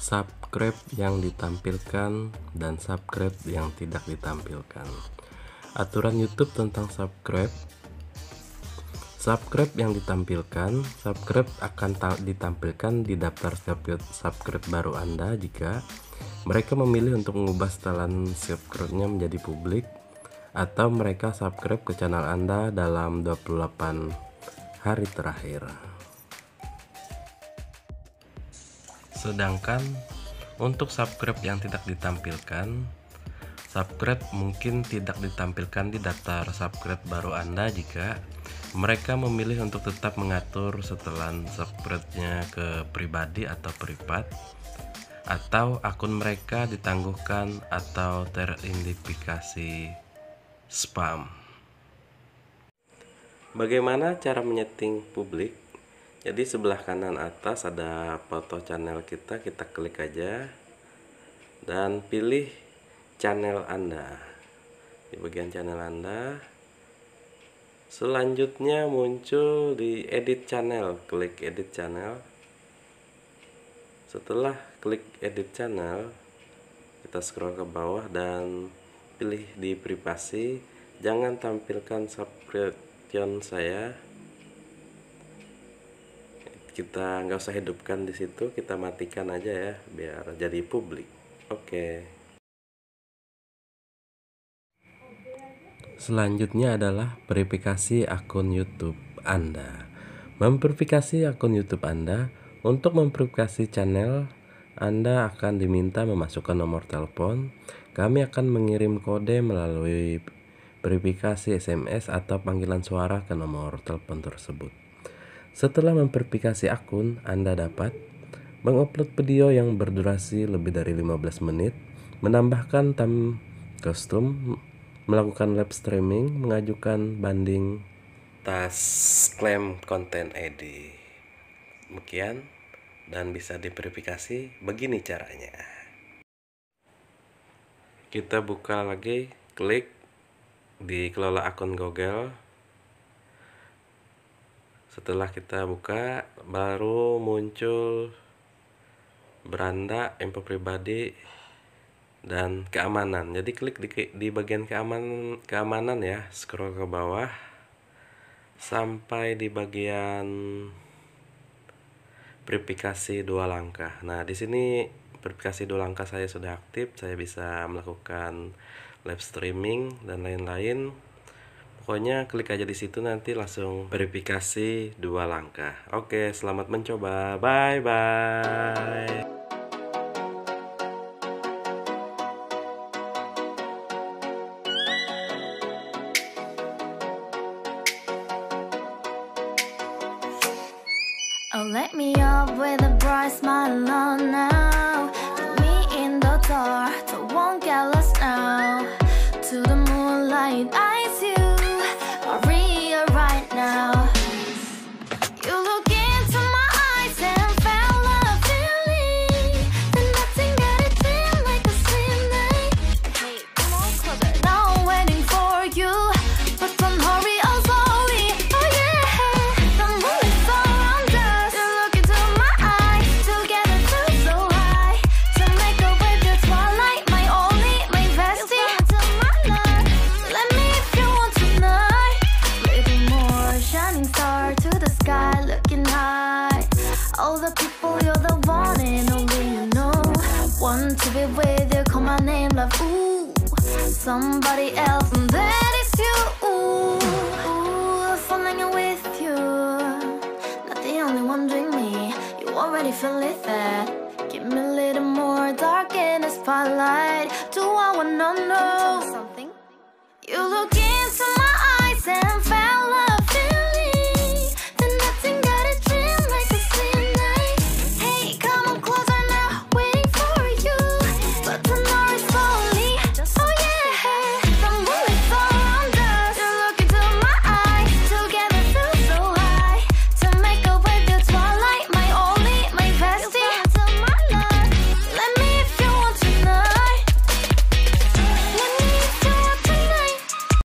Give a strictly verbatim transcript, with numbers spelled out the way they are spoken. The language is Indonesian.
subscribe yang ditampilkan dan subscribe yang tidak ditampilkan. Aturan YouTube tentang subscribe. Subscribe yang ditampilkan, subscribe akan ditampilkan di daftar subscribe baru Anda jika mereka memilih untuk mengubah setelan subscribe-nya menjadi publik, atau mereka subscribe ke channel Anda dalam dua puluh delapan hari terakhir. Sedangkan untuk subscribe yang tidak ditampilkan, subscribe mungkin tidak ditampilkan di daftar subscribe baru Anda jika mereka memilih untuk tetap mengatur setelan subscribe-nya ke pribadi atau privat, atau akun mereka ditangguhkan atau teridentifikasi spam. Bagaimana cara menyeting publik? Jadi sebelah kanan atas ada foto channel kita, kita klik aja dan pilih channel Anda. Di bagian channel Anda, selanjutnya muncul di edit channel, klik edit channel. Setelah klik edit channel, kita scroll ke bawah dan pilih di privasi, jangan tampilkan subscription saya. Kita nggak usah hidupkan di situ, kita matikan aja ya biar jadi publik. Oke. Selanjutnya adalah verifikasi akun YouTube Anda. Memverifikasi akun YouTube Anda. Untuk memverifikasi channel, Anda akan diminta memasukkan nomor telepon. Kami akan mengirim kode melalui verifikasi S M S atau panggilan suara ke nomor telepon tersebut. Setelah memverifikasi akun, Anda dapat mengupload video yang berdurasi lebih dari lima belas menit, menambahkan thumb custom, melakukan live streaming, mengajukan banding atas klaim konten I D. Demikian, dan bisa diverifikasi. Begini caranya. Kita buka lagi, klik di kelola akun Google. Setelah kita buka, baru muncul beranda, info pribadi, dan keamanan. Jadi klik di, di bagian keamanan, keamanan ya, scroll ke bawah sampai di bagian verifikasi dua langkah. Nah, di sini verifikasi dua langkah saya sudah aktif, saya bisa melakukan live streaming dan lain-lain. Pokoknya klik aja di situ, nanti langsung verifikasi dua langkah. Oke, selamat mencoba. Bye bye. Oh, let me up with a bright smile on now. Put me in the dark, so won't get lost now. To the moonlight, I see you, Maria, right now. You look into my eyes and felt a feeling that nothing got it feel like a slim night. Hey, come on closer. Now I'm waiting for you, but don't hurry, oh slowly. Oh yeah, the moonlight surrounds us. You look into my eyes, together feel so high. To make a wave, the twilight, my only, my bestie. You come into my life, let me if you want tonight. Little more shining star to the sky, looking high. All the people, you're the one and only you know. Want to be with you, call my name, love. Ooh, somebody else, and that is you. Ooh, ooh, falling in with you. Not the only one doing me. You already feel it there. Give me a little more dark in the spotlight. Do I wanna know something? You look